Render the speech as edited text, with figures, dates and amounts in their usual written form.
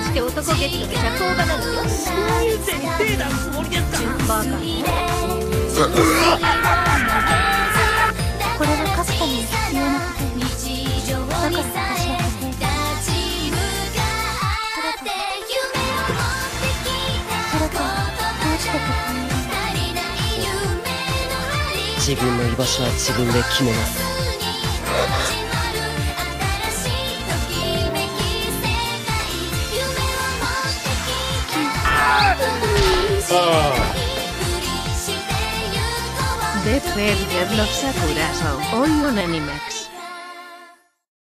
して男劇の社交場なのよ。 そういう設定なつもりですか。 バカ。これはカスタムに必要なことよ。だから私はこれ。それとどうしてここにいるの？ 自分の居場所は自分で決めます。 Depende de los Sakurazo. Hoy un Animax.